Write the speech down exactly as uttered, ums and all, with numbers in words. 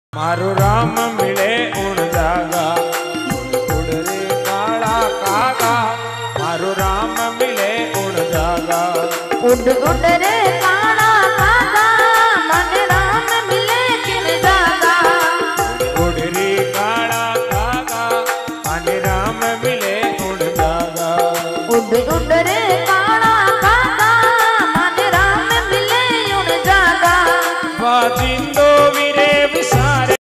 मारो राम मिले उड़ जागा उड़ रे काला कागा। मारो राम मिले उड़ जागा उड़ उड़ रे काला कागा। मन राम मिले किन जागा उड़ रे काला कागा। मन राम मिले उड़ जागा उड़ उड़ रे